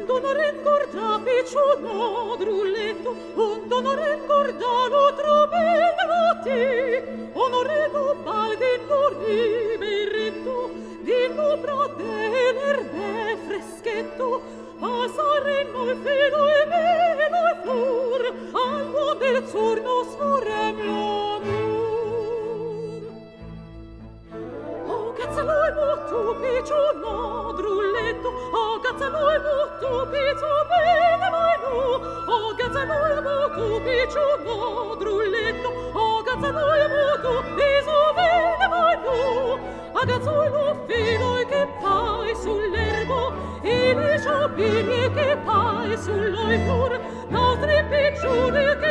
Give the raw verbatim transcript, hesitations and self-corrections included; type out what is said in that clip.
d'onore ingorda picciolo drulletto, un d'onore ingorda l'altro bellotti, onore no baldi no riberetto, di no brade l'erbe freschetto, a sareno il filo e meno il flor, all'uomo del zorno sforem l'amor. Oh, cazzalo e molto picciolo drulletto, oh, cazzalo e molto picciolo bene mai no, oh, cazzalo e molto picciolo drulletto, oh, cazzalo e molto piso bene mai no, a cazzolo filo e che pai sull'erbo, e le sciopiglie che pai sull'oifur, nostri piccioli che